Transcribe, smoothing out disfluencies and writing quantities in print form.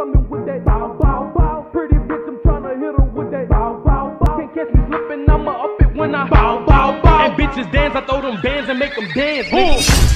coming with that bow, bow, bow. Pretty bitch, I'm tryna hit her with that bow, bow, bow. Can't catch me slipping, I'ma up it when I bow, bow, bow. And bitches dance, I throw them bands and make them dance, nigga.